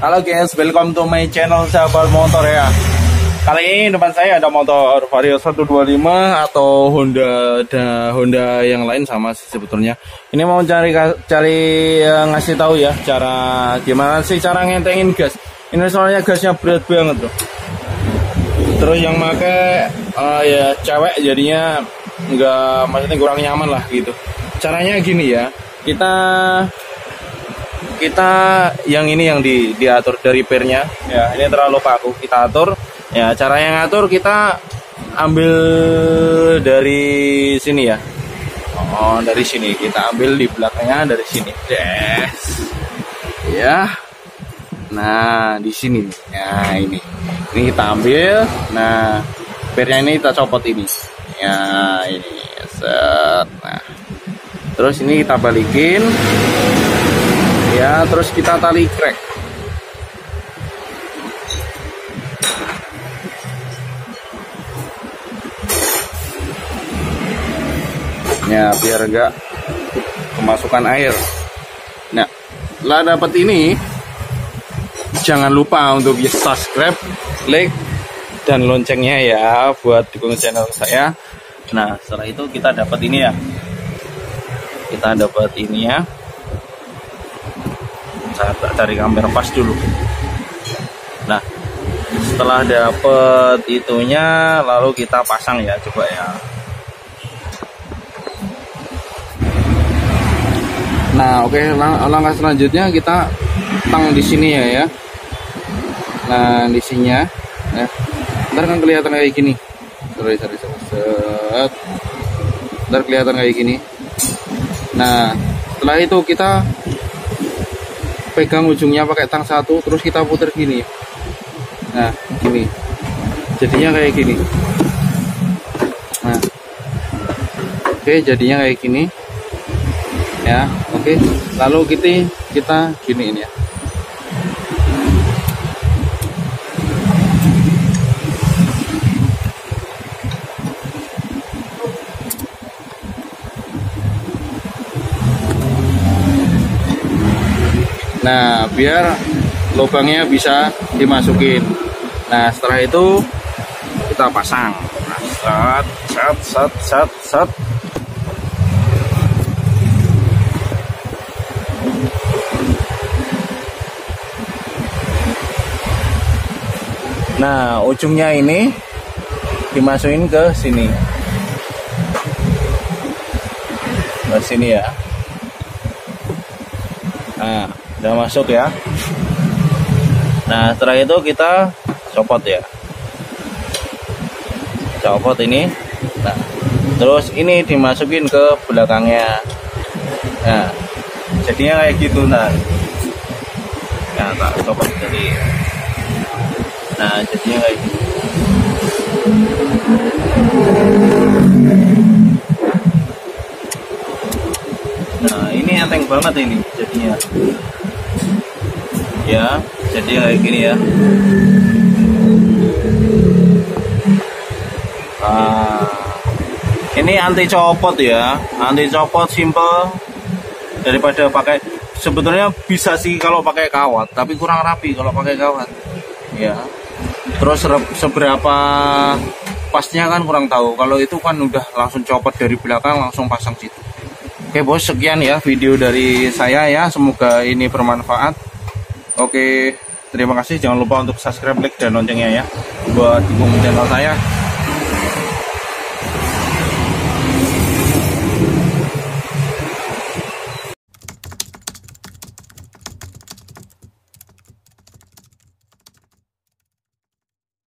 Halo guys, welcome to my channel sahabat motor ya. Kali ini depan saya ada motor Vario 125 atau Honda yang lain sama sih sebetulnya. Ini mau cari ngasih tahu ya cara gimana sih cara ngentengin gas. Ini soalnya gasnya berat banget tuh. Terus yang pakai ya cewek jadinya maksudnya kurang nyaman lah gitu. Caranya gini ya, kita yang ini yang diatur dari pernya ya, ini terlalu kaku, kita atur ya. Cara yang ngatur kita ambil dari sini ya, dari sini kita ambil di belakangnya dari sini, yes ya. Nah di sini ya, ini kita ambil. Nah pernya ini kita copot ini ya, ini set. Nah terus ini kita balikin ya, terus kita tali krek ya biar enggak kemasukan air. Nah setelah dapat ini jangan lupa untuk subscribe, like, dan loncengnya ya buat dukung channel saya. Nah setelah itu kita dapat ini ya, saya cari kamera pas dulu. Nah setelah dapet itunya lalu kita pasang ya, coba ya. Nah oke, langkah selanjutnya kita tang di sini ya. Nah di sininya ya, ntar kan kelihatan kayak gini. Set. Ntar kelihatan kayak gini. Nah setelah itu kita pegang ujungnya pakai tang satu, terus kita putar gini. Nah gini jadinya kayak gini. Nah oke, jadinya kayak gini ya. Oke, lalu kita giniin ya. Nah biar lubangnya bisa dimasukin. Nah setelah itu kita pasang. Nah, set. Nah ujungnya ini dimasukin ke sini, ya. Nah udah masuk ya. Nah setelah itu kita copot ya, copot ini. Nah terus ini dimasukin ke belakangnya. Nah jadinya kayak gitu. Nah tak copot tadi. Nah jadinya kayak gitu. Nah ini enteng banget ini jadinya ya, jadi kayak gini ya. Nah ini anti copot ya, anti copot, simple daripada pakai. Sebetulnya bisa sih kalau pakai kawat, tapi kurang rapi kalau pakai kawat ya. Terus seberapa pasnya kan kurang tahu. Kalau itu kan udah langsung copot dari belakang, langsung pasang situ. Oke bos, sekian ya video dari saya ya, semoga ini bermanfaat. Oke, terima kasih. Jangan lupa untuk subscribe, like, dan loncengnya ya buat dukung channel saya.